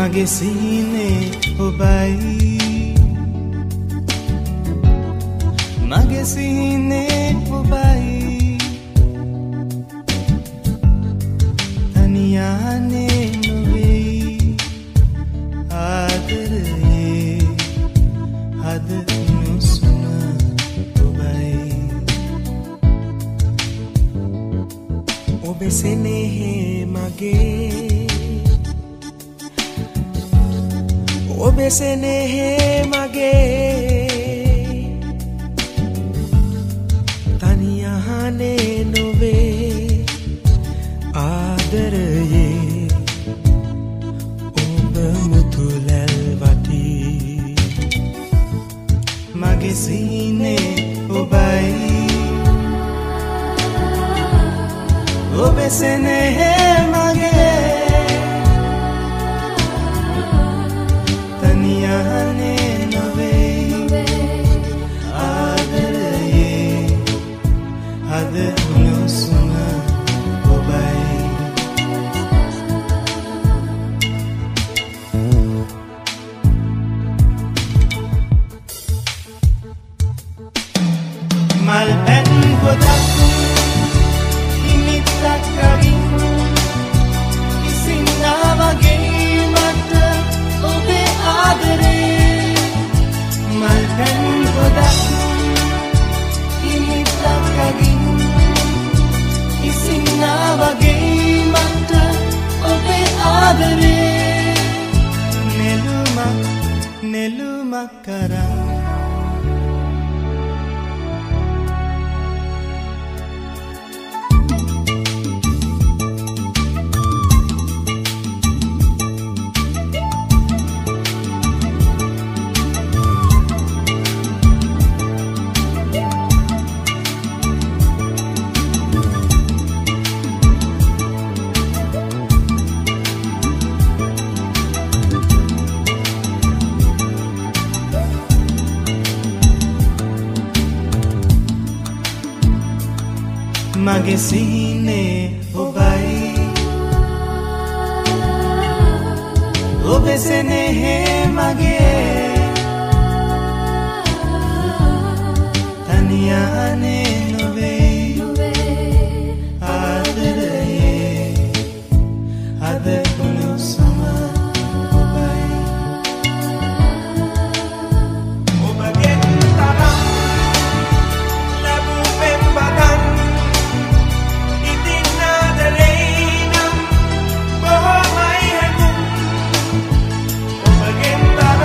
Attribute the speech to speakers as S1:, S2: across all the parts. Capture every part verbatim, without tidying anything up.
S1: mage sine obai mage sine obai taniyane nove adare had nusuna obai obe senehe mage obe senehe mage taniyane nove adaraye oba mutulal vati mage sine obai obe senehe mage taniyane nove adaraye had nusuna obai mal pen godak imitak kagin isinna wage mata obe adare mal pen godak imitak kagin isinna wage mata obe adare neluma neluma kara mage sine obai obe senehe mage taniyane nove adaraye had nusuna obai obage tara labu pembagan Obagenta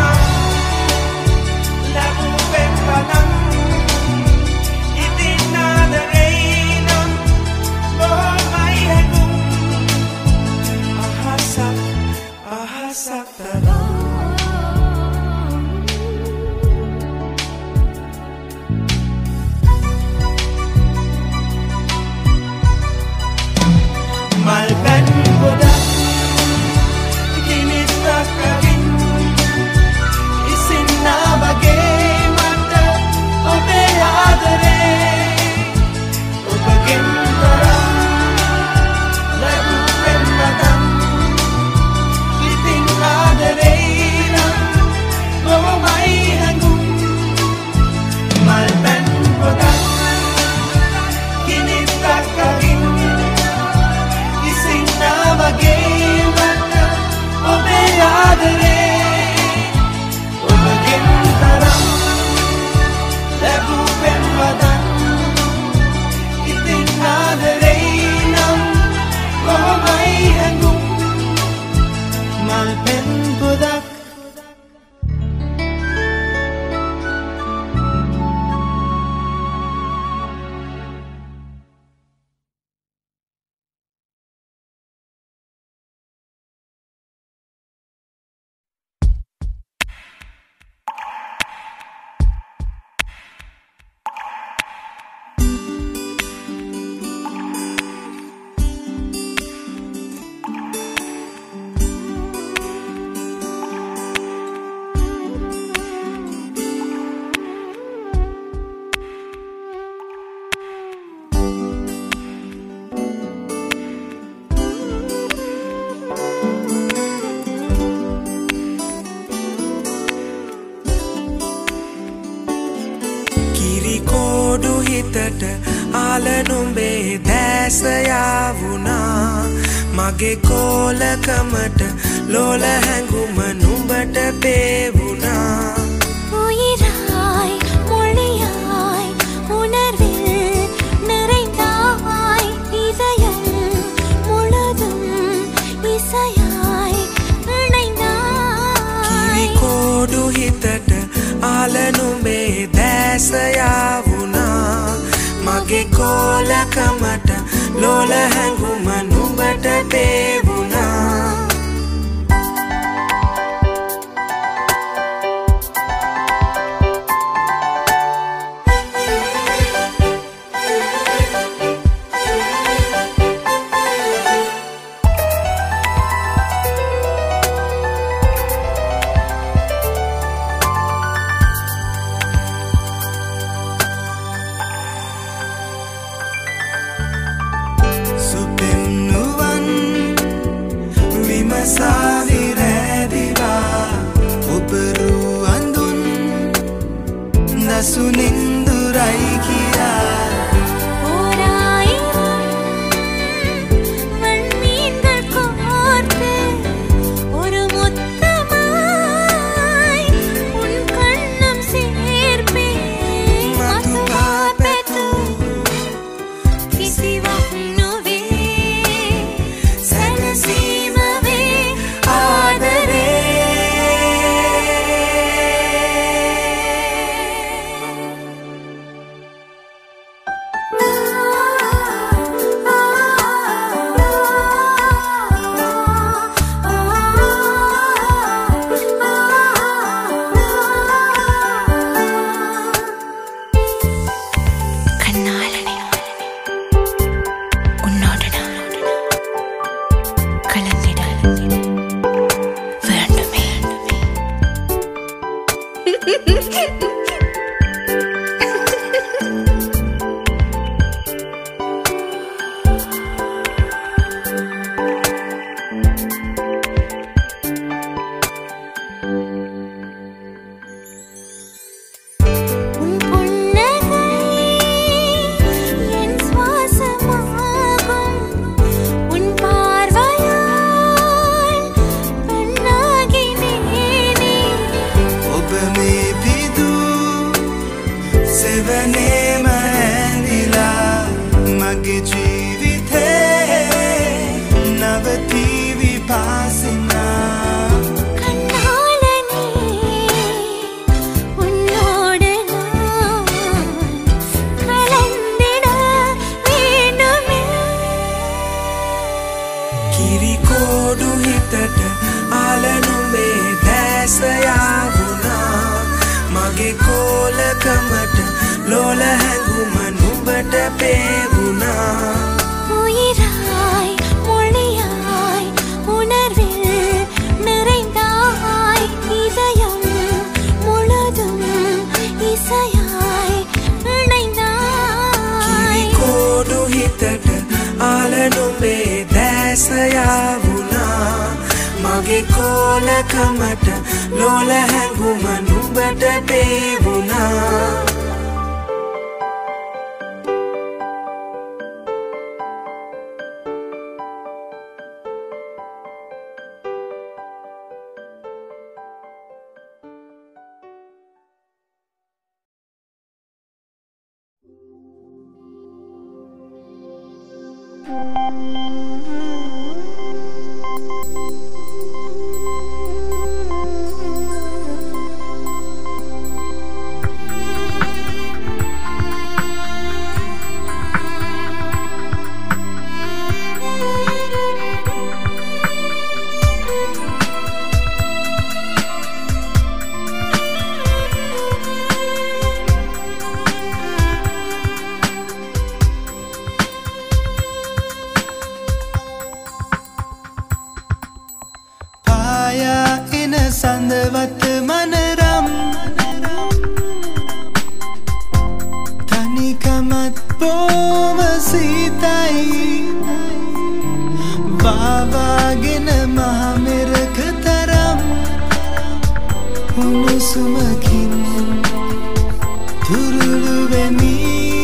S1: කෝඩු හිතට ආල නුඹේ දැස යාවුනා මගේ කෝලකමට ලෝල හැඟුම නුඹට පේවුනා
S2: உயிராய் மொழியாய் உணர்வில் நிறைந்தாய் இதயம் முழுதும் இசையாய் இணைந்தாய்
S1: කිරි කෝඩු හිතට ආල නුඹේ දැස යාවුනා මගේ කෝලකමට ලෝල හැඟුම නුඹට පේවුනා சுனிந்துரை கிரார்
S2: ஓராயிரம் வண்மீன்கள் கோர்த்து ஒரு முத்தமாய் உன் கண்ணம் சேர்ப்பேன் மதுபாபெத்து கிசிவனுவே சனசீமவே ஆதரே ලෝල හැඟුම නුඹට පේවුනා உயிராய் மொழியாய் உணர்வில் நிறைந்தாய் இதயம் முழுதும் இசையாய் இணைந்தாய்
S1: කිරි කෝඩු හිතට ආල නුඹේ දැස යාවුනා මගේ කෝලකමට ලෝල හැඟුම නුඹට පේවුනා සඳවත් මනරම් තනිකමත් බොම සීතයි වාවාගෙන මහමෙරක තරම් උණුසුමකින් තුරුළු වෙමි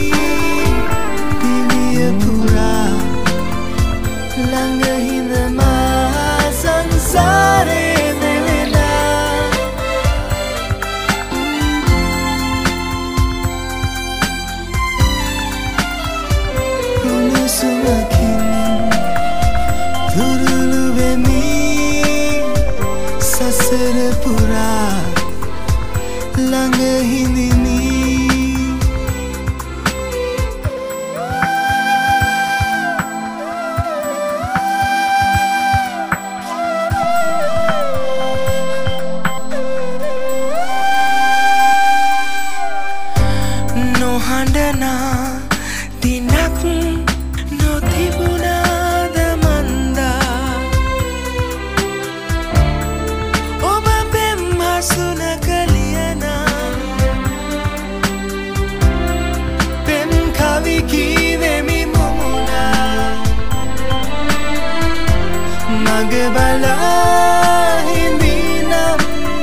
S1: බලා හිඳිනම්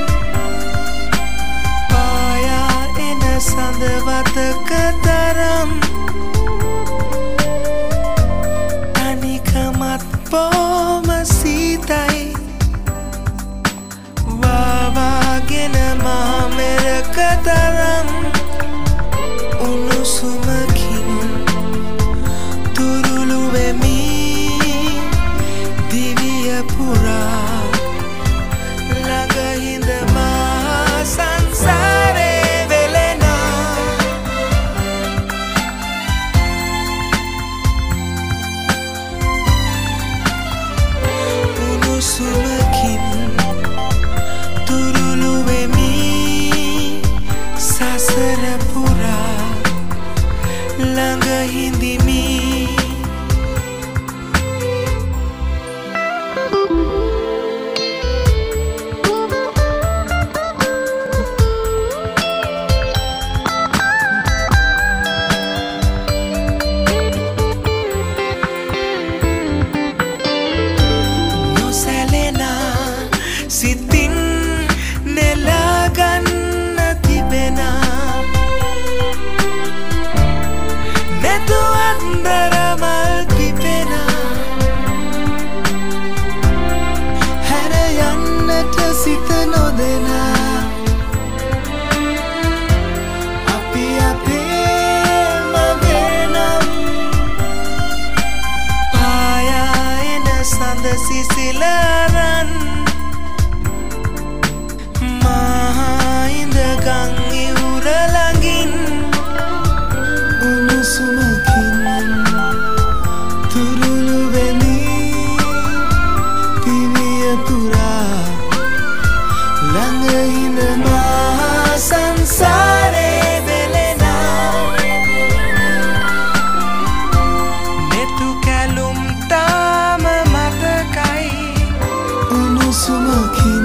S1: පායා එන සඳවතක තරම් තනිකමත් බොහොම සීතයි වාවාගෙන මහමෙරක තරම් උණුසුමකින් තුරුළු වෙමි දිවිය පුරා ළඟ හිඳ මා සංසාරේ වෙලෙනා උණුසුමකින් තුරුළු වෙමි සසර පුරා ළඟ හිඳිමි සිතින් නෙලාගන්න තිබෙනා නැතු අන්දරමල් කිපෙනා හැර යන්නට සිත නොදෙනා අපි අපේම වෙනම් පායා එන සඳ සිසිල අරන් ගං ඉවුර ළඟින් උණුසුමකින් තුරුළු වෙමි දිවිය පුරා ළඟ හිඳ මා සංසාරේ වෙලෙනා නෙතු කැලුම් තාම මතකයි උණුසුමකින්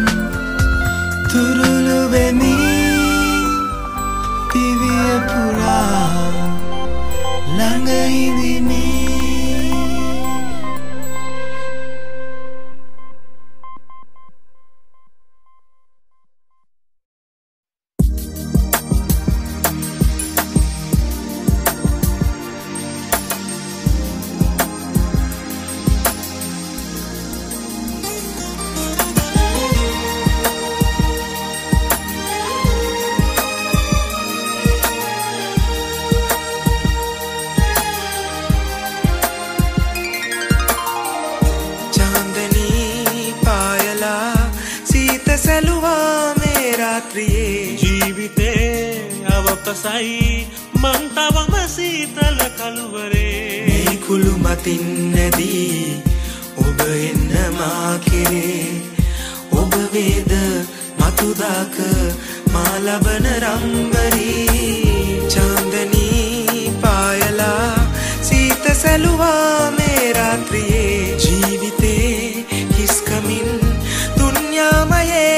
S1: තුරුළු වෙමි දිවිය පුරා ළඟ හිඳිමි
S3: ජීවිතේ අවපසයි මං තවම සීතල කළුවරේ
S1: මේ කුළු මතින් නැදී ඔබ එන්න මා කෙරේ ඔබ වේද මතුදාක මා ලබන රම්බරී චාන්දනී පායලා සීත සැලුවා මේ රාත්‍රියේ ජීවිතේ හිස්කමින් දුන්යාමයේ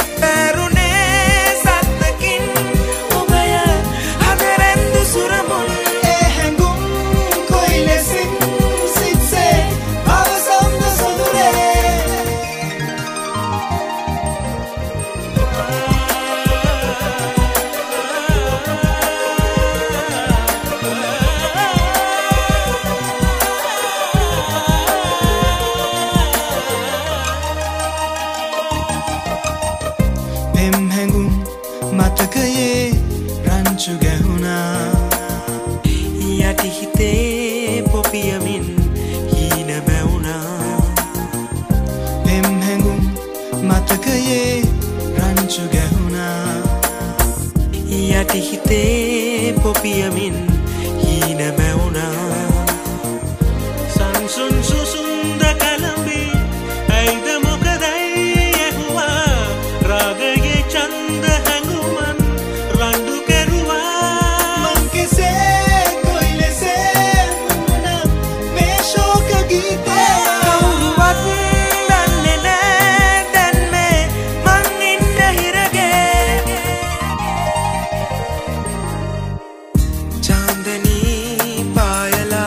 S1: මතකයේ රංචු ගැහුණා යටි හිතේ පොපියමින් හීන බැවුණා පෙම් හැඟුම් මතකයේ රංචු ගැහුණා යටි හිතේ පොපියමින් හීන බැවුණා
S3: සංසුන් සුසුන්ද කලඹි ඇයිද මොකදයි ඇහුවා රාගයේ චන්ද
S1: चांदनी पायला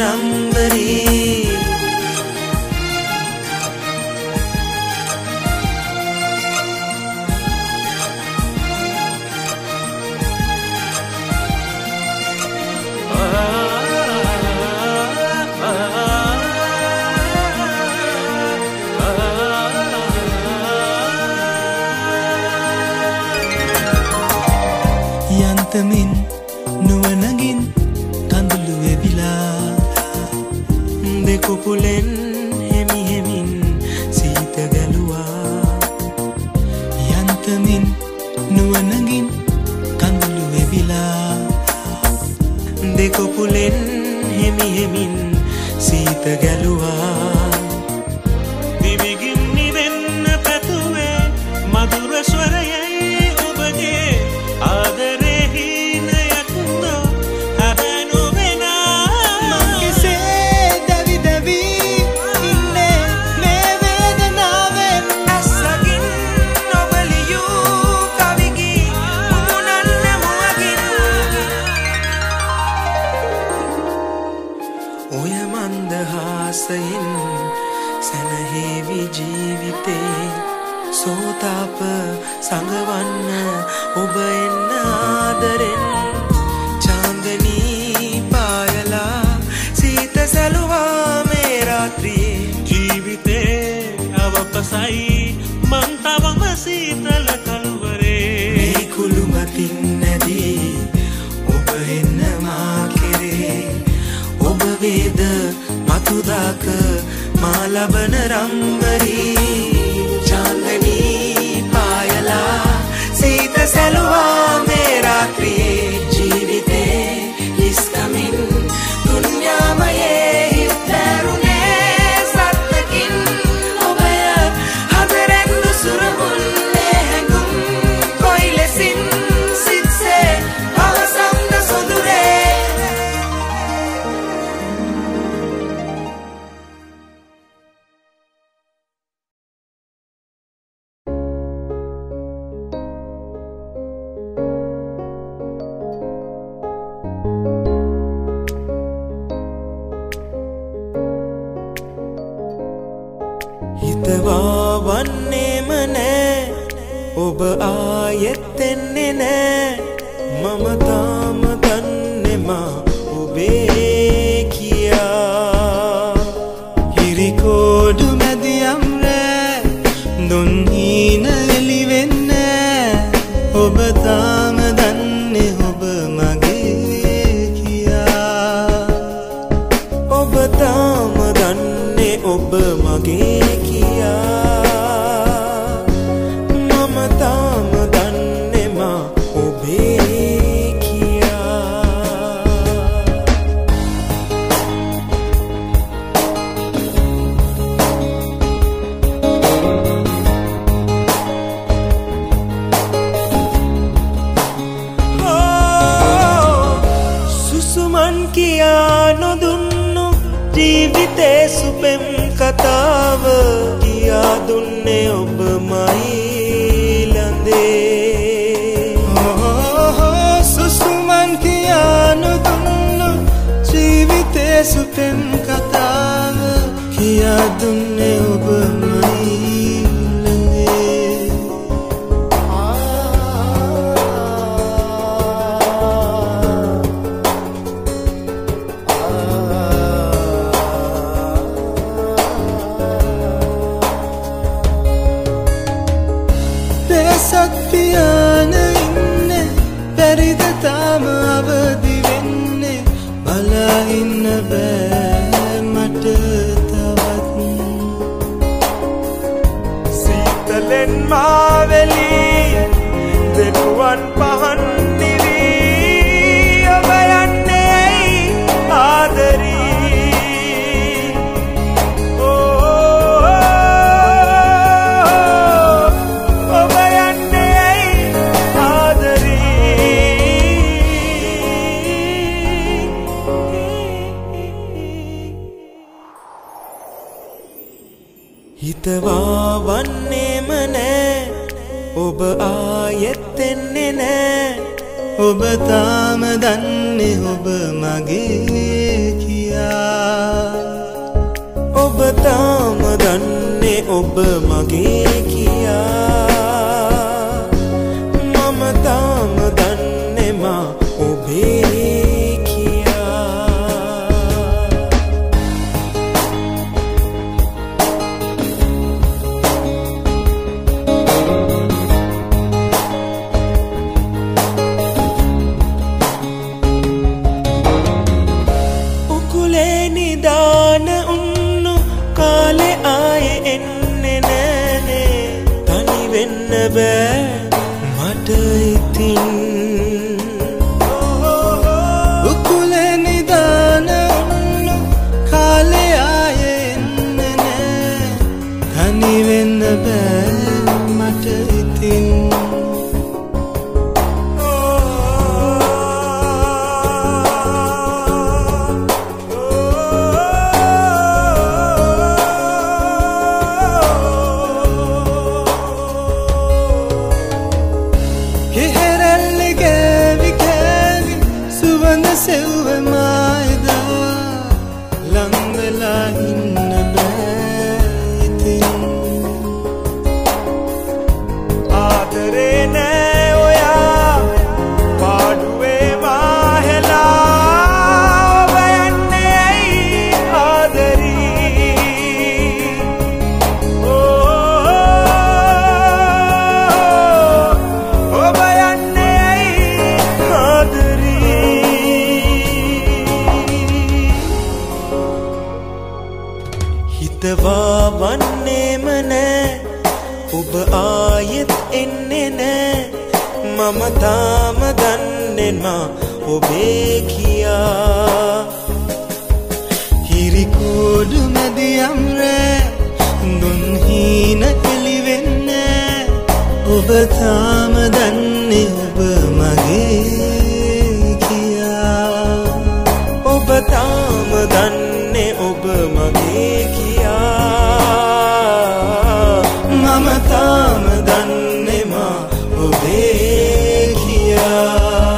S1: රම්බරී
S2: යන්තමින් නුවණගින් කඳුළු වෙවිලා
S1: දෙකුකුලෙන් හෙමි හෙමින් සීත ගැලුවා
S2: යන්තමින් නුවණගින් කඳුළු වෙවිලා
S1: දෙකුකුලෙන් හෙමි හෙමින් සීත ගැලුවා
S3: දිවිගින් නිවෙන්න පැතුවේ මధుර ස්වරයයි ඔබගේ ආදරේ හීනයක්දෝ හැබැනු වෙනා
S2: කිසේ දැවි දැවි ඉන්නේ මේ වේදනාවෙන්
S1: ඇස්සකින් නොබලියූ කවිගී මුමුණන්න මුවගින් ඔය මන්දහාසයෙන් සැනහේවි ජීවිතේ සෝතාප සඟවන්න ඔබ එන්න ආදරෙන් චාන්දනී පායලා සීත සැලුවා මේ රාත්‍රියේ
S3: ජීවිතේ අවපසයි මං තවම සීතල කල්වරේ
S1: මේ කුළු මතින් නැදී ඔබ එන්න මා කෙරේ ඔබ වේද මතුදාක මා ලබන රම්බරී चांदनी पायला सीत सलवा में रात्रि जीविते इसकमिन दुनिया में हितरुने सत्तकिन ओबय हदरेंदु सुरमुन्ने हंगुम कोइलेसिन सित्से අවසම්ද සොදුරේ හිතවා වන්නේම නෑ ඔබ ආයෙත් එන්නේ නෑ මම තාම දන්නේමා ඔබේ කියා
S2: හිරිකෝඩු මැදියම් රෑ දුන් හීන එලි වෙන්නේ ඔබ තාම දන්නේ ඔබ මගේ කියා
S1: ඔබ තාම දන්නේ ඔබ මගේ කියා මම තාම දන්නේමා ඔබේ කියා සුසුමන් කියා නොදුන්නු ජීවිතේ සුපෙම් කතාව කියා දුන්නේ ඔබමයි ළඳේ
S2: සුසුමන් කියා නොදුන්නු ජීවිතේ සුපෙම් කතාව කියා දුන්නේ ඔබමයි සත්පියාන ඉන්නේ බැරිද තාම අවදි වෙන්නේ බලා ඉන්න බෑ මට තවත්
S1: සීතලෙන් මාවෙලී දෙනුවන් පහන් දිවී ඔබ යන්නේ ඇයි ආදරී හිතවා වන්නේම නෑ ඔබ ආයෙත් එන්නේ නෑ
S2: ඔබ තාම දන්නේ ඔබ මගේ කියා ඔබ තාම දන්නේ ඔබ මගේ කියා මම තාම දන්නේ මා ඔබේ කියා උකුලේ නිදාන උන්නු කාලේ ආයේ එන්නේ නෑනේ තනි වෙන්න බෑ මට ඉතින් උකුලේ නිදාන උන්නු කාලේ ආයේ එන්නේ නෑ තනි වෙන්න බෑ මට ඉතින් සෙව්ව මායදා ලං වෙලා ඉන්න බෑ ඉතින් ආදරේ නෑ ඔයා පාඩුවේ වාහෙලා ඔබ යන්නේ ඇයි ආදරී ඔබ යන්නේ ඇයි ආදරී හිතවා වන්නේම නෑ ඔබ ආයෙත් එන්නේ නෑ මම තාම දන්නේ මා ඔබේ කියා හිරිකෝඩු මැදියම් රෑ දුන් හීන එළි වෙන්නේ ඔබ තාම දන්නේ ඔබ මගේ කියා ඔබ තාම දන්නේ ඔබ මගේ මම තාම දන්නේ මා ඔබේ කියා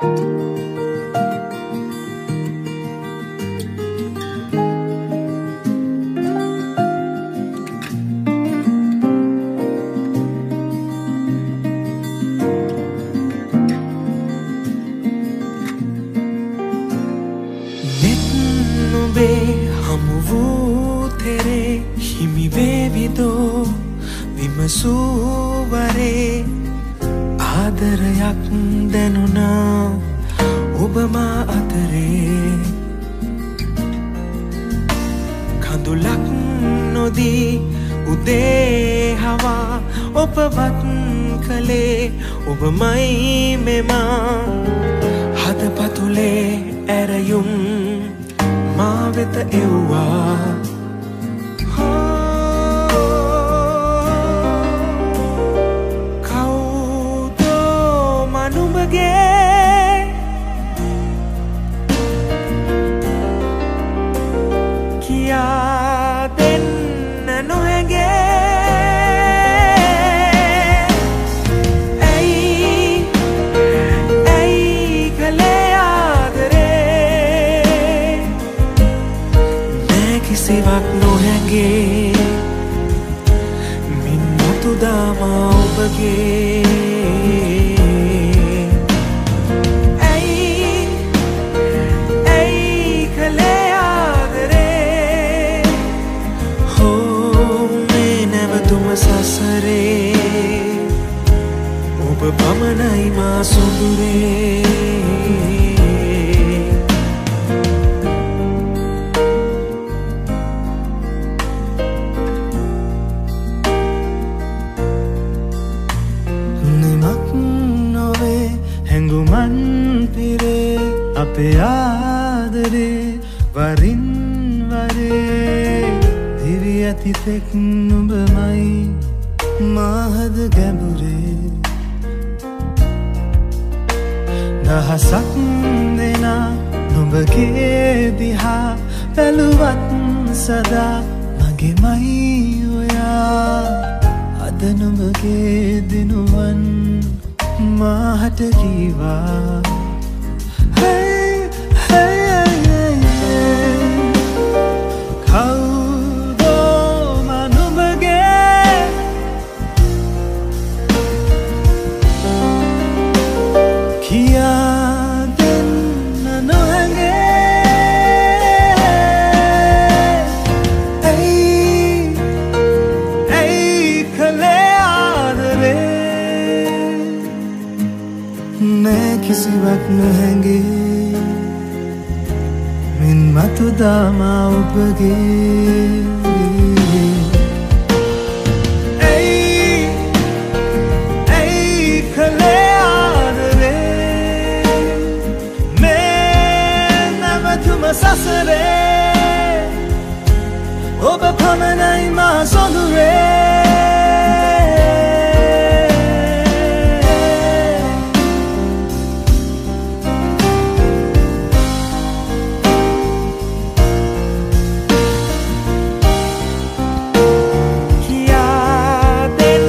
S2: විමසුවරේ ආදරයක් දැනුණා ඔබ මා අතරේ කඳුලක් නොදී උදේ හවා ඔබවත් කලේ ඔබමයි මෙමා හදපතුලේ ඇරයුම් මා වෙත එව්වා කියා දෙන්න නොහැගේ ඇයි ඇයි කලේ ආදරේ නෑ කිසිවක් නොහැගේ මින් මතුදාමා ඔබගේ සසරේ ඔබ පමණයි මා සොඳුරේ නිමක් නොවේ හැඟුමන් පිරේ අපේ ආදරේ වරින් වරේ දිවි ඇති තෙක් නුඹමයි මාහද ගැඹුරේ දහසක් දෙනා නුඹගේ දිහා බැලුවත් සදා මගේමයි ඔයා අද නුඹගේ දිනුවන් මාහට කීවා hey, hey, hey, hey. කියා දෙන්න නොහැගේ ඇයි ඇයි කලේ ආදරේ නෑ කිසිවක් නොහැගේ මින් මතුදාමා ඔබගේ සසරේ ඔබ පමණයි මා සොඳුරේ කියා දෙන්න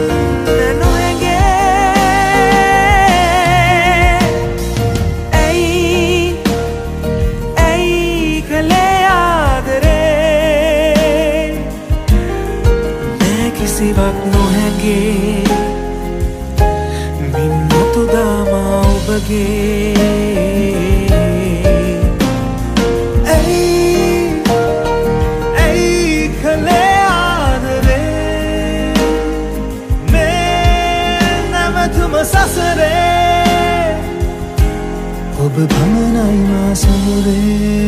S2: නොහැගේ ඇයි ඇයි කලේ ආදරේ නෑ කිසිවක් නොහැගේ මින් මතුදාමා ඔබගේ ඇයි ඇයි කලේ ආදරේ මේ නැවතුම සසරේ ඔබ පමණයි මා සොඳුරේ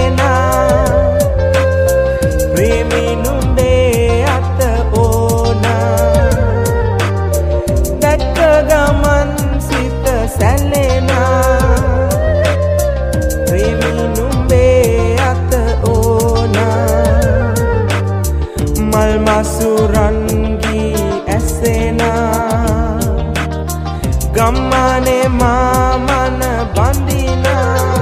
S1: සැලෙනා ප්‍රේමී නුඹේ අත ඕනා දැක්ක ගමන් සිත සැලෙනා ප්‍රේමී නුඹේ අත ඕනා මල් මසුරන්ගී ඇසෙනා ගම්මානේ මාමන බඳිනා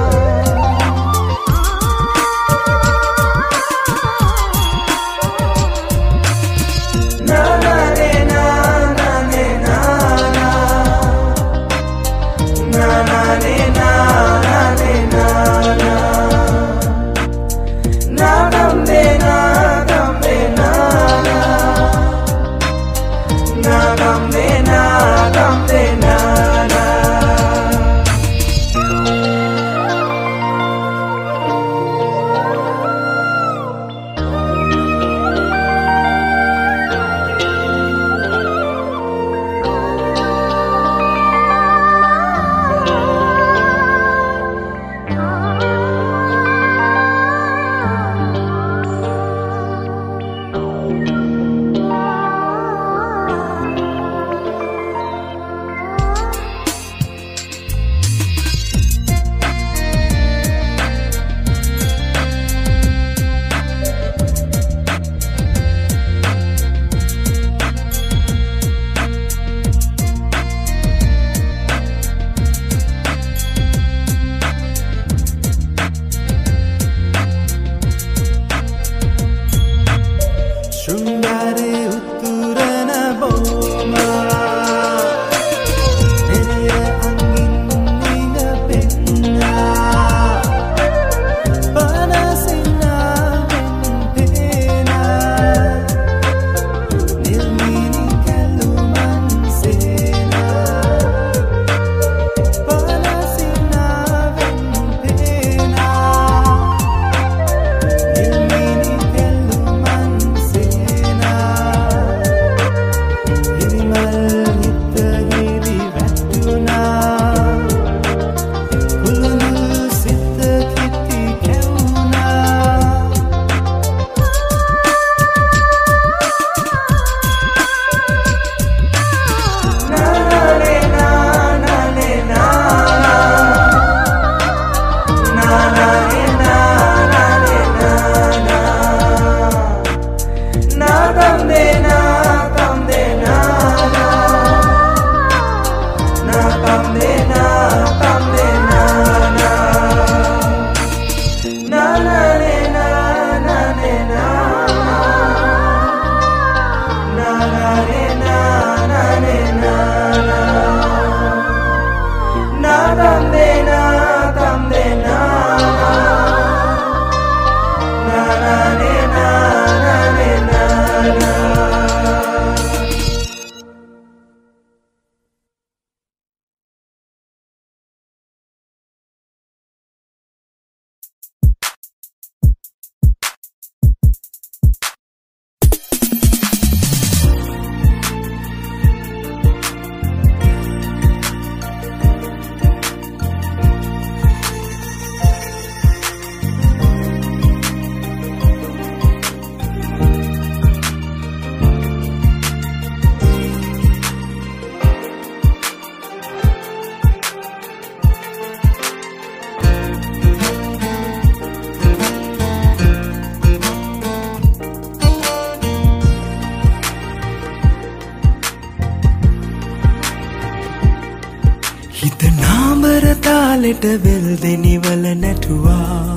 S2: හිත නාඹර තාලෙට වෙල් දෙනිවල නැටුවා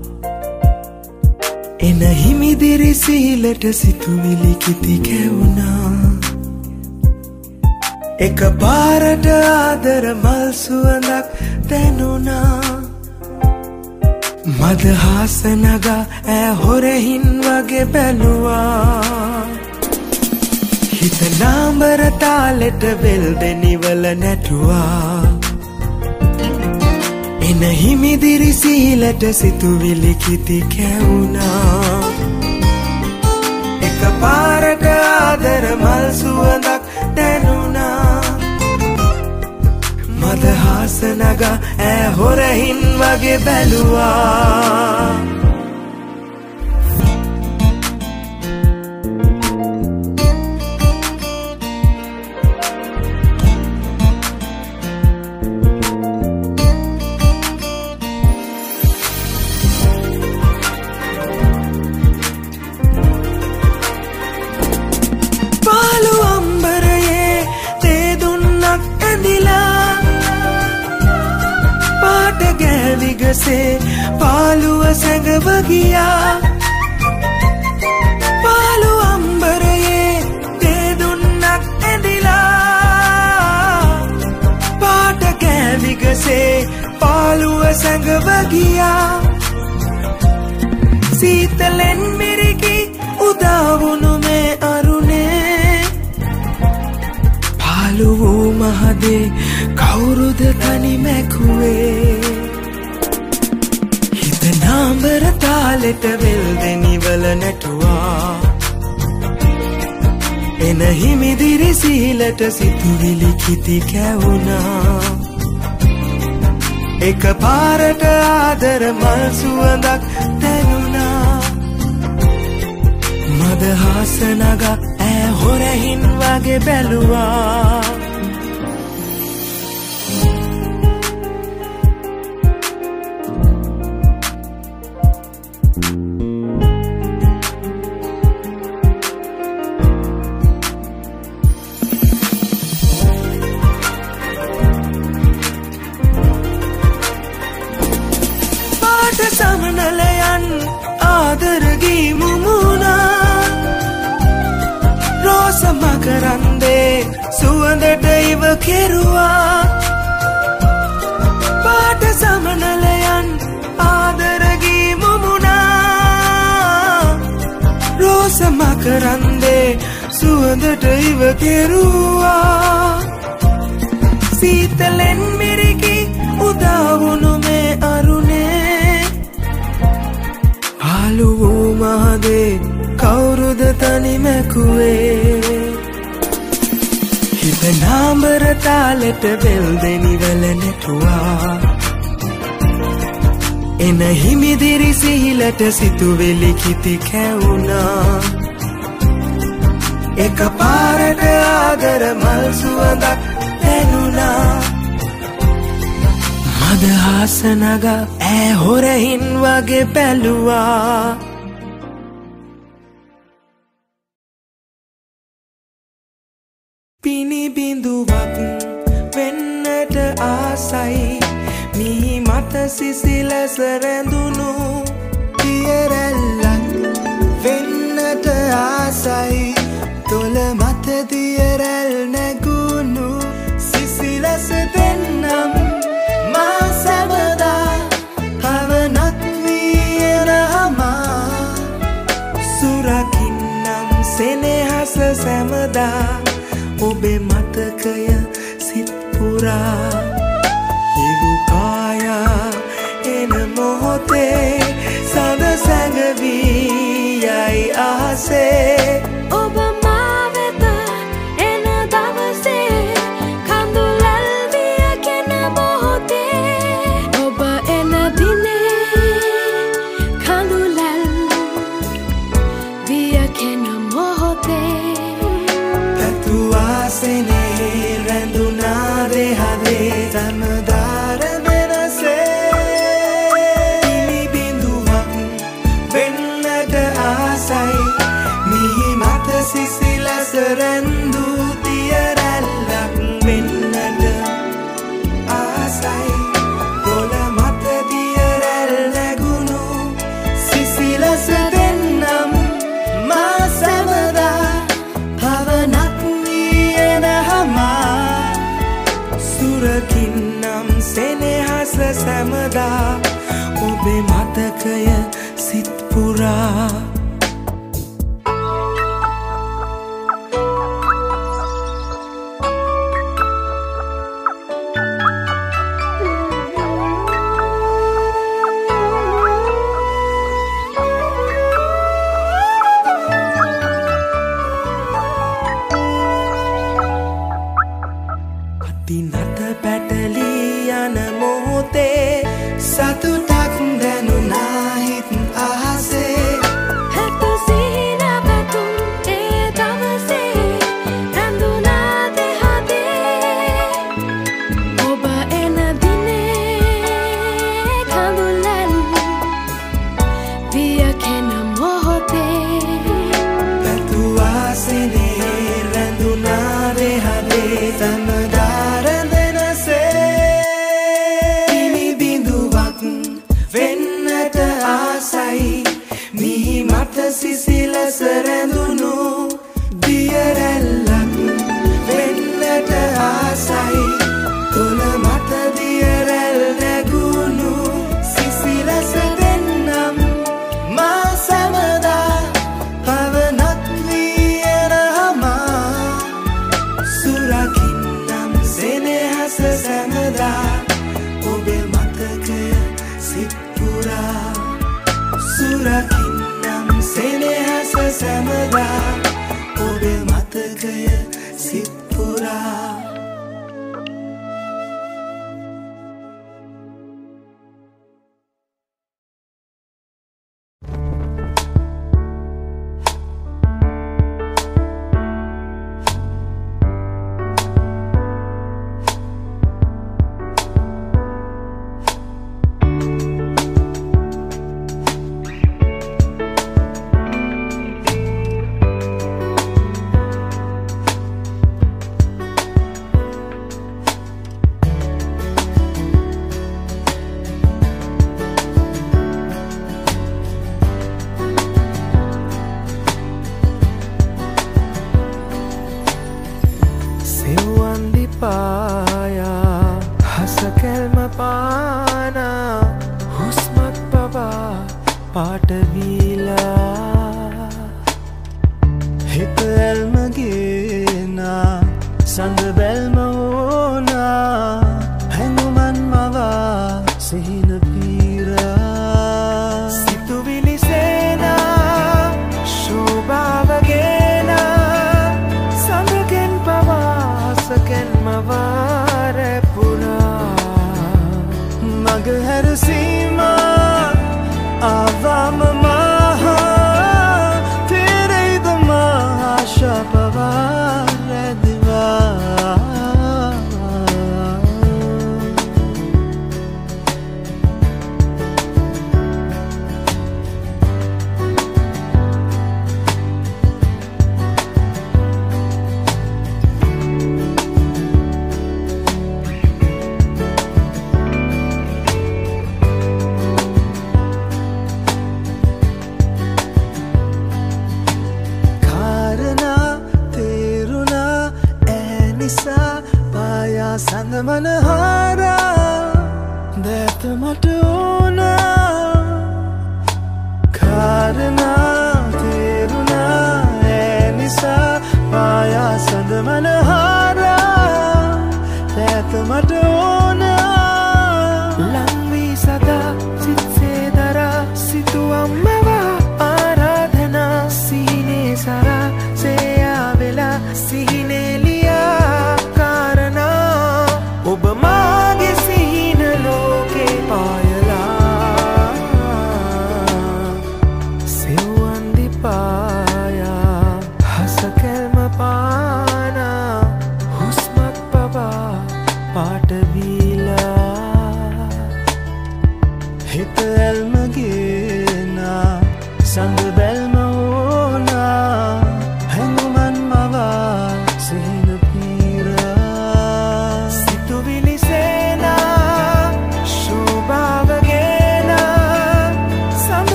S2: එන හිමිදිරි සීලට සිතුවිලි කිති කැවුනා එක පාරට ආදර මල් සුවඳක් දැනුණා මදහස නගා ඈ හොරහින් වගේ බැලුවා හිත නාඹර තාලෙට වෙල් දෙනිවල නැටුවා එන හිමිදිරි සීලට සිතුවිලි කිති කැවුනා එක පාරට ආදර මල් සුවඳක් දැනුණා මදහස නගා ඈ හොරහින් වගේ බැලුවා දිවසේ පාළුව සැඟව ගියා පාළු අම්බරයේ දෙදුන්නක් ඇඳිලා පාට කෑවිගසේ පාළුව සැඟව ගියා සීතලෙන් මිරිකි උදාවුණු මේ අරුණේ පාළු වූ මහදේ කවුරුද තනි මැකුවේ හිත නාඹර තාලෙට වෙල්දෙනිවල නැටුවා එන හිමිදිරි සීලට සිතුවිලි කිති කැවුනා එක පාරට ආදර මල් සුවඳක් දැනුණා මදහස නගා ඈ හොරහින් වගේ බැලුවා සමනලයන් ආදරගී මුමුණා රෝස මකරන්දේ සුවඳට ඉව කෙරුවා පාට සමනලයන් ආදරගී මුමුණා රෝස මකරන්දේ සුවඳට ඉව කෙරුවා සීතලෙන් මිරිකි උදාවුණු මේ අරුණේ පාළු වූ මහදේ කවුරුද තනි මැකුවේ හිත නාඹර තාලෙට වෙල්දෙනිවල නැටුවා එන හිමිදිරි සිහිලට සිතුවිලි කිති කැවුනා එක පාරට ආදර මල් සුවඳක් දැනුණා මදහස නගා ඈ හොරහින් වගේ බැලුවා පිනි බිඳුවක් වෙන්නට ආසයි මී මත සිසිලස රැඳුණු දියරැල්ලක් වෙන්නට ආසයි තොල මත දියරැල් නැගුණු සිසිලස දෙන්නම් මා සැමදා කවනක් වී එනහමා සුරකින්නම් සෙනෙහස සැමදා ඔබේ මතකය සිත් පුරා හිරු කායා එන මොහොතේ සඳ සැඟවී යයි ආසේ
S4: ඔබ මා වෙත එන දවසේ කඳුලල් විය කෙන මොහොතේ ඔබ එන දිනේ කඳුලල් විය කෙන මොහොතේ
S2: පැතුවාසනේ රැඳුනා දෙහදේ සමදාර වෙනසේ පිලි බිඳුවක් වෙන්නට ආසයි මිහි මත සිසිලස රැඳූ දියරැල්ලක් වෙන්නට ආසයි දොළ මත දියරැල් නැගුණු සිසිලස දෙන්නම් මා සැමදා පවනක් වී එනහමා සුරකින්නම් සෙනෙහස සැමදා ඔබේ මතකය සිත් පුරා දිනත පැටලී යන මොහොතේ සතුටක් දැනුණා හිත් අහසේ
S4: හැටු සිහින පැතුම් ඒ දවසේ රැඳුනා දෙහදේ ඔබ එන දිනේ කඳුලල් විය කෙන මොහොතේ
S2: පැතුවාසනේ රැඳුනා දෙහදේ සමදාර වෙනසේ පිලි බිඳුවක් ආසයි මිහි මත සිසිලස රැඳුණු දියරැල්ලක් වෙන්නට ආසයි තොල මත දියරැල් නැගුණු සිසිලස දෙන්නම් මා සැමදා පවනක් වී එනහමා සුරකින්නම් සෙනෙහස සැමදා ඔබේ මතකය සිත් පුරා සුරකින්නම් සෙනෙහස සැමදා ඔබේ මතකය සිත් පුරා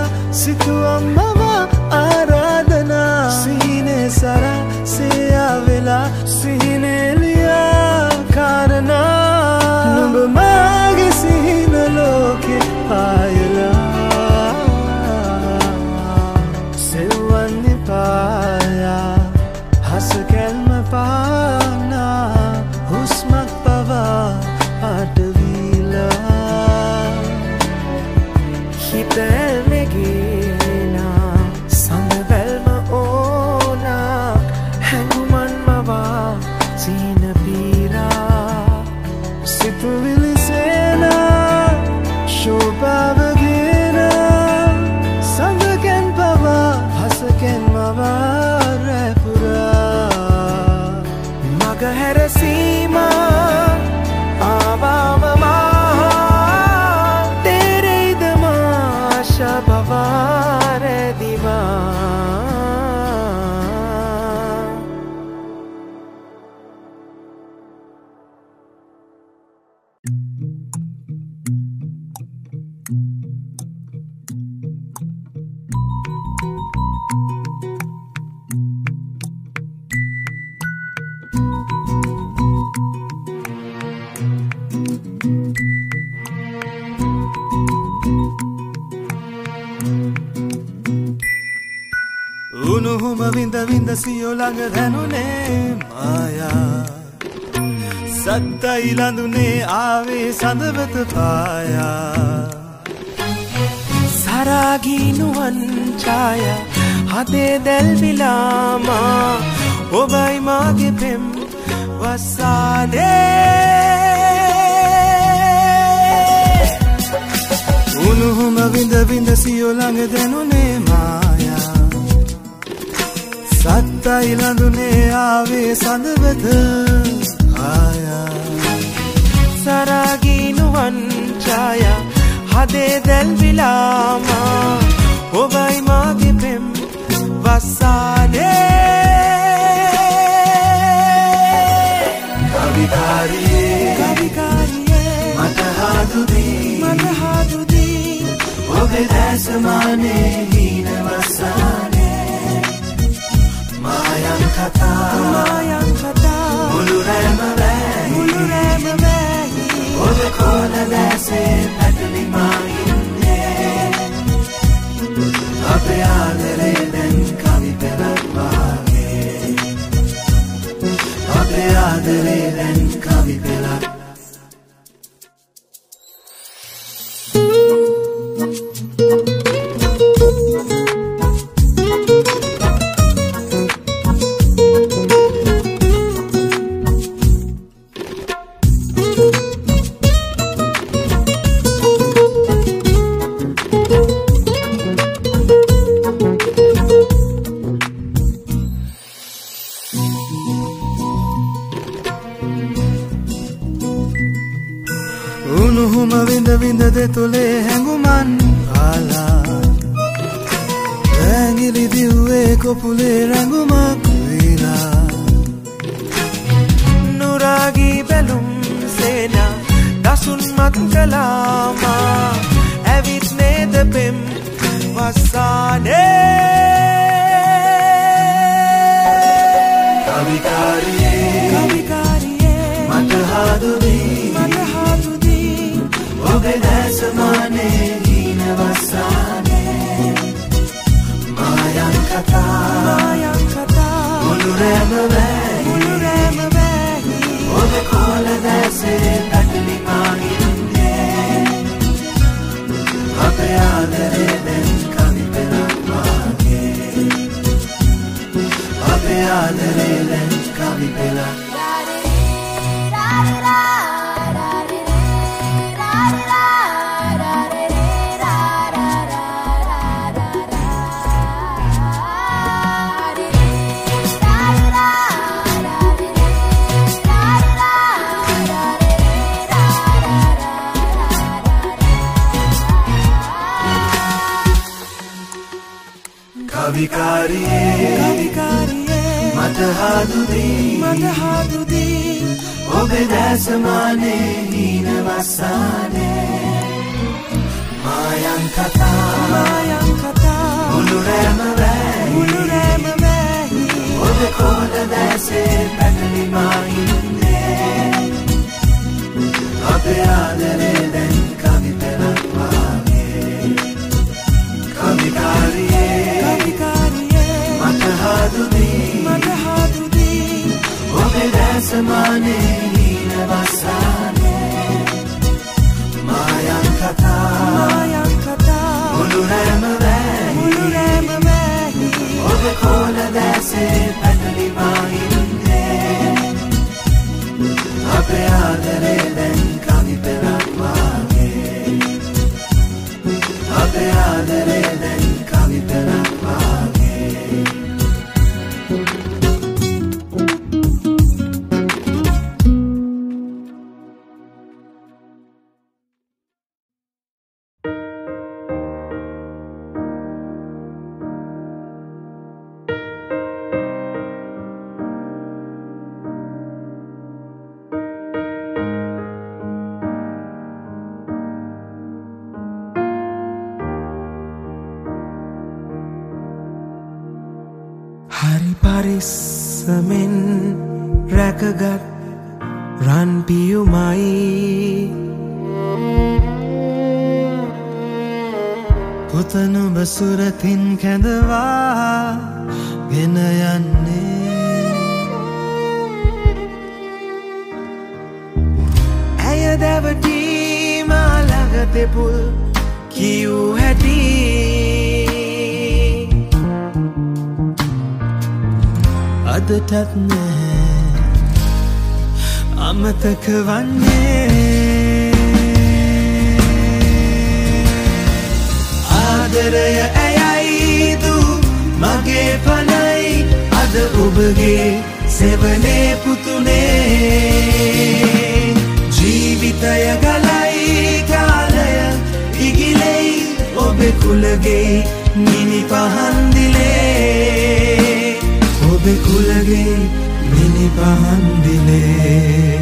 S2: Situ amma आराधना सीने सरा से आवे පායලා සිහිනෙලියා කාරණා නුඹ මාගේ සිහින ලෝකේ පායලා සෙවන්නේ පායා හස කැල්ම පානා හුස්මක් පවා අටවිලා හිතෙල්මේ ගිනා සඳවැල්ම ඕනා හැඟුමන් මවා සීන පීරා සිතුවිලි සේනා ශෝභාවගෙන සඳකෙන් පවා හසකෙන් මවා රැපුරා මග හැර සීමා ආවාම මහා තෙරෙයිද මාශා බවා රැදිවා උණුහුම විඳ විඳ සියෝ ළඟ දැනුනේ මායා සත්තයි ලඳුනේ ආවේ සඳවත පායා සරාගී නුවන් ඡායා හදේ දැල්විලාමා ඔබයි මාගේ පෙම් වසානේ උණුහුම විඳ විඳ සියෝ ළඟ දැනුනේ මායා සත්තයි ලඳුනේ ආවේ සඳවත ආයා සරාගී නුවන් ඡායා හදේ දැල්විලාමා ඔබයි මාගේ පෙම් වසානේ කවිකාරියේ කවිකාරියේ මට හදුදී මට හදුදී ඔබේ දැසමානේ හින වසානේ මායන් කතා මායන් කතා මුළු රැම වැහි මුළු රැම වැහි ඔබ කොන දැසේ පැටලි මා ඉන්නේ අපේ ආදරේ දැන් කවි පෙරක් වාගේ අපේ ආදරේ දැන් කවි පෙරක් උණුහුම විඳ විඳ දෙතුලේ හැඟුමන් ආලා ඇඟිලි දිව්වේ කොපුලේ රැඟුමක් වීලා නුරාගී බැලුම් සේනා දසුන් මත් කලාමා ඇවිත් නේද පෙම් වසානේ කවිකාරියේ කවිකාරියේ මට හදුදී මට හදුදී ඔබේ දැසමානේ හින වසානේ මායන් කතා මායන් කතා මුළු රැම වැහි මුළු රැම වැහි ඔබේ කොල දැසේ පැටලි මා ඉන්නේ අපේ ආදරේ දැන් කවි පෙරක් වාගේ අපේ ආදරේ දැන් කවි පෙරක් කවිකාරියේ කවිකාරියේ මට හදුදී මට හදුදී ඔබේ දැසමානේ හින වසානේ මායන් කතා මායන් කතා මුළු රැම වැහි මුළු රැම වැහි ඔබේ කොල දැසේ පැතලිමායින්නේ අපේ ආදරේ දැන් කවි පෙරක් වාගේ කවිකාරියේ මට හදුදී ඔබේ දැසමානේ හීන වස්සානේ මායන් කතා මුළු රැම වැහි ඔබ කොල දැසේ පැතලිමායින්නේ අපේ ආදරේ දැන් කවි පෙරක් වාගේ අපේ ආදරේ දැන් කවි පෙරක් වාගේ
S1: හරි පරිස්සමෙන් රැකගත් රන් පියුමයි
S2: පුතන බසුරතින් කැඳවා ගෙන යන්නේ
S1: ඇය දැවටීම ළඟ තෙපුල් කියූ හැටි
S2: අදටත් නෑ අමතක වන්නේ ආදරය ඇයයිදු මගේ පනයි අද ඔබගේ සෙවනේ පුතුනේ ජීවිතය ගලයි කාලය ඉගිලෙයි ඔබේ කුලගේ මිනි පහන්දිලේ ඔබේ කුලගේ මිනි පහන්දිලේ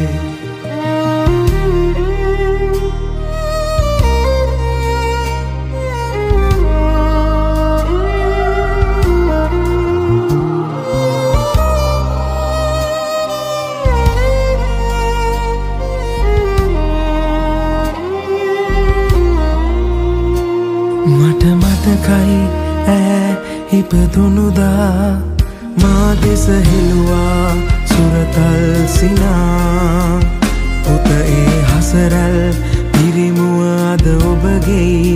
S1: මට මතකයි ඈ ඉපදුනුදා මා දෙස හෙළුවා සුරතල් සිනා පුත ඒ හසරල් පිරිමුව අද ඔබගේ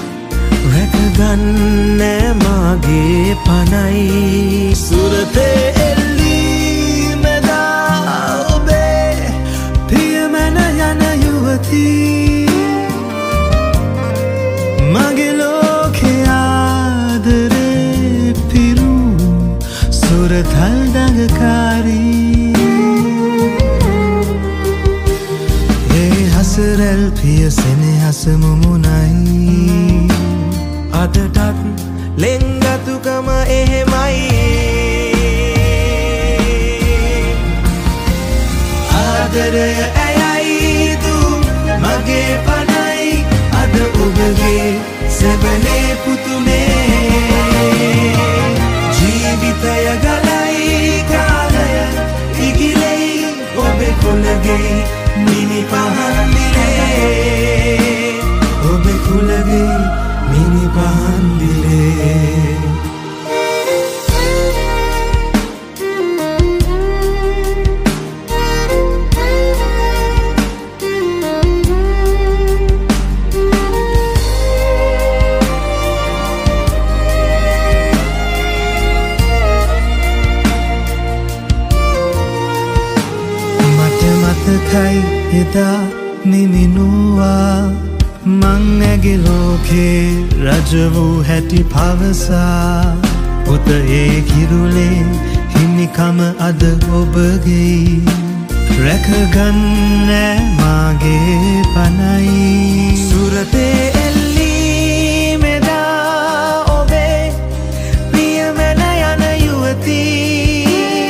S1: රැකගන්න මාගේ පනයි
S2: සුරතේ එල්ලී මෙදා ඔබේ පියමැන යන යුවතී මගේ ලෝකේ ආදරේ පිරු සුරතල් දඟකාරී ඒ හසරැල් පිය සෙනෙහස මුමුණයි
S1: අදටත් ලෙන්ගතුකම එහෙමයි
S2: ආදරය ඇයයිදු මගේ පනයි අද ඔබගේ සෙවනේ පුතුනේ ජීවිතය ගලයි කාලය ඉගිලෙයි ඔබේ කුලගේ මිනි පහන්දිලේ ඔබේ කුලගේ මිනි පහන්දිලේ මතකයි එදා නිමිනුවා මං ඇගේ ලෝකේ රජ වූ හැටි පවසා පුත ඒ කිරුලේ හිමිකම අද ඔබගේ රැකගන්න මාගේ පනයි
S1: සුරතේ එල්ලී මෙදා ඔබේ පියමැන යන යුවතී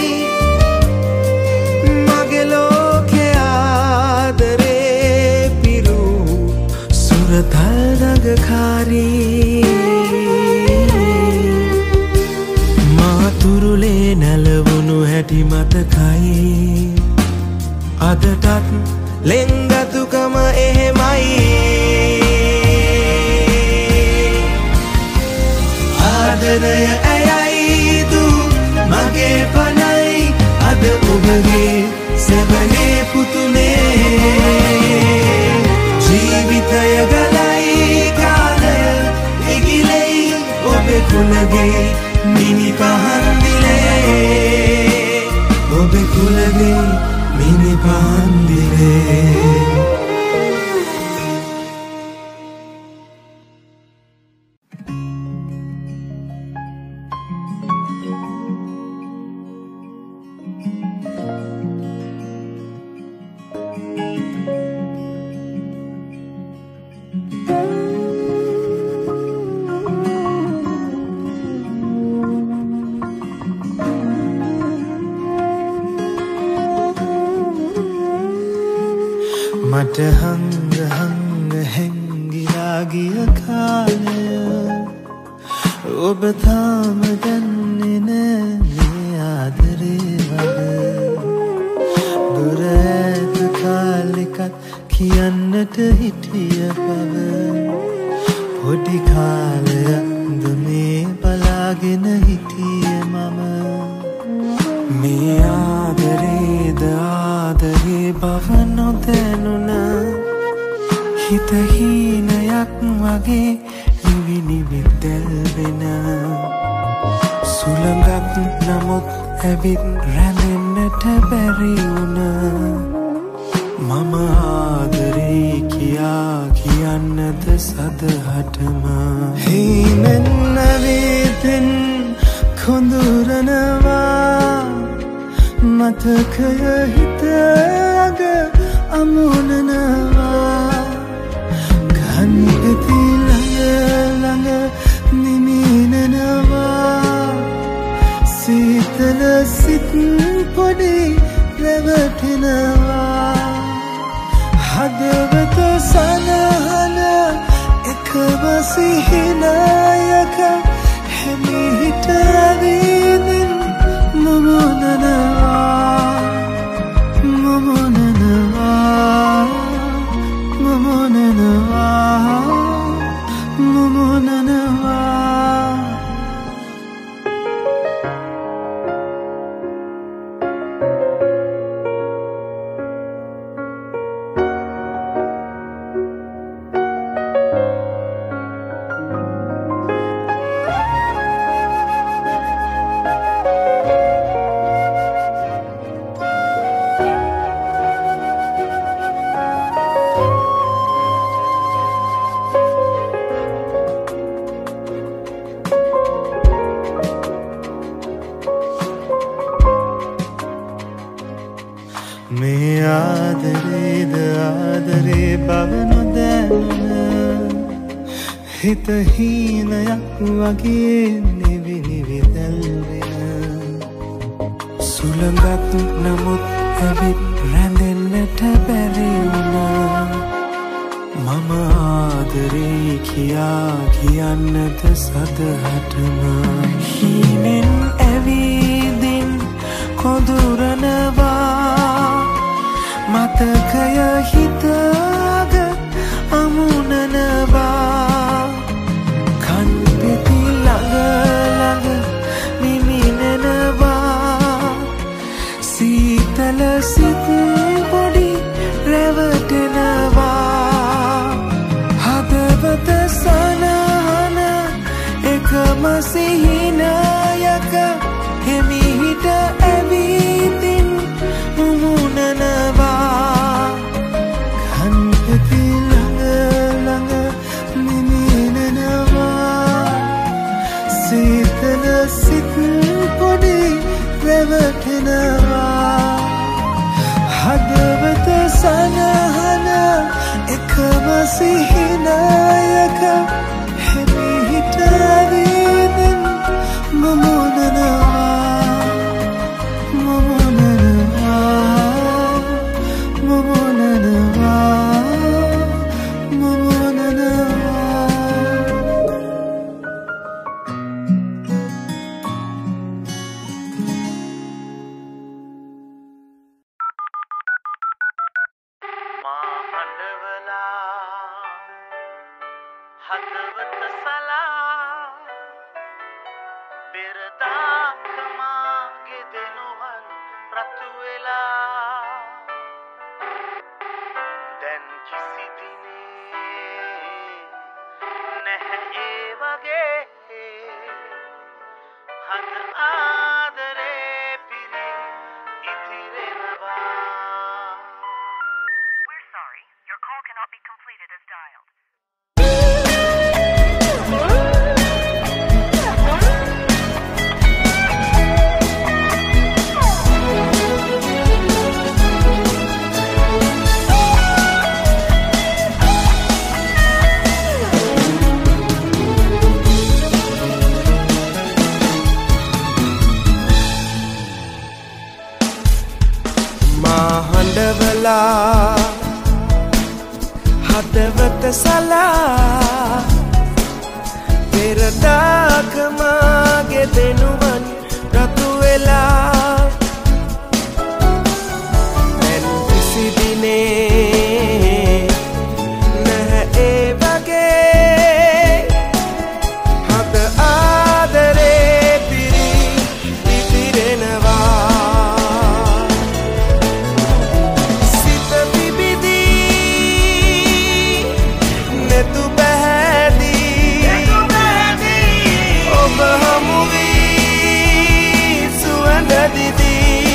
S1: මගේ ලෝකේ ආදරේ පිරු සුරතල් දඟකාරී මා තුරුලේ නැලවුණු හැටි මතකයි
S2: අදටත් ලෙන්ගතුකම එහෙමයි ආදරය ඇයයි දු මගේ පනයි අද ඔබගේ සැබනේ පුතුනේ ජීවිතය ගලයි කාලය ඉගිලෙයි ඔබේ කුලගේ මිනි පහන් දිලේ ඔබේ කුලගේ මිනි පහන් දිලේ මට හංග හංග හැංගිලා ගිය කාලය ඔබ තාම දන්නේ නෑ මේ ආදරේ වග දුර ඈත කාලෙකත් කියන්නට හිටිය බව පොඩි කාලයක්ද මේ බලාගෙන හිටිය මම මේ ආදරේද ආදරේ බව නොදැනුණ හිත හීනයක් වගේ නිවි නිවි දැල්වෙන සුළඟක් නමුත් ඇවිත් රැඳෙන්නට බැරි වුණ මම ආදරේ කියා කියන්නද සදහටම හීනෙන් නවීතින් කොඳුරනවා මතකය හිත අග අමුණනවා කන්පෙති ළඟ ළඟ නිමිනනවා සීතල සිත් පොඩි රැවටෙනවා හදවත සනහන එකම සිහිනයක හැමිහිට ඇවිදින් මුමුණනවා මුමුණනවා මුමුණනවා මුමුණනවා මේ ආදරේද ආදරේ බව නොදැනුණ හිත හීනයක් වගේ නිවි නිවි දැල්වෙන සුළඟක් නමුත් ඇවිත් රැඳෙන්නට බැරි වුණා මම ආදරේ කියා කියන්නද සදහටම හීනෙන් ඇවිදින් කොඳුරනවා මතකය හිතග අමුණනවා කන්පෙති ළඟ ළඟ නිමිනෙනවා සීතල සිත් පොඩි රැවටෙනවා හදවත සනහන එකම සිහිනයක හිමිහිට ඇවිදින් මුමුණනවා කන්පෙති ළඟ ළඟ නිමිනෙනවා සීතල සිත් පොඩි රැවටෙනවා හදවත සනහන එකම සිහිනයක හිමිහිට ඇවිදින් මුමුණනවා මා හඬවලා හදවත සලා පෙරදාක මාගේ දෙනුවන් රතු වෙලා දැන් කිසි දිනේ නැහැ ඒ වගේ හද ආදරේ පිරි ඉතිරෙනවා සිත විවිධී නෙතු බහැදී ඔබ හමු වී සුවඳ දිදී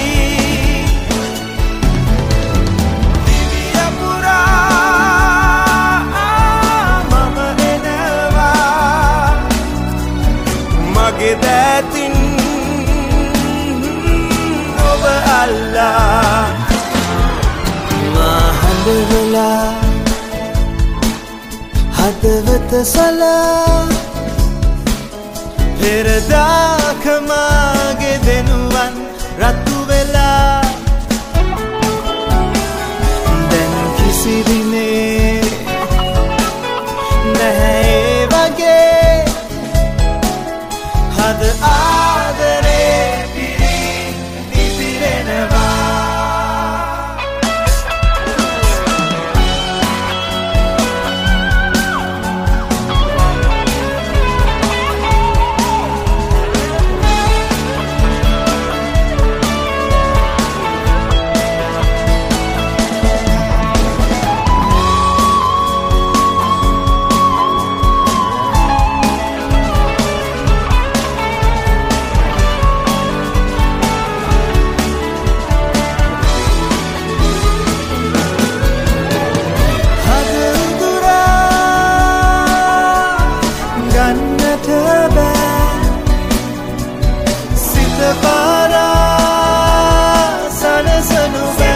S2: දිවිය පුරා මම එනවා මගේ දෑතින් ඔබ අල්ලා මා හඬවලා හදවත සලා පෙරදාක මාගේ දෙනුවන් රතු වෙලා දැන් කිසි දිනේ නැහැ ඒ වගේ හද ආදරේ පිරි ඉතිරෙනවා Para sana sanu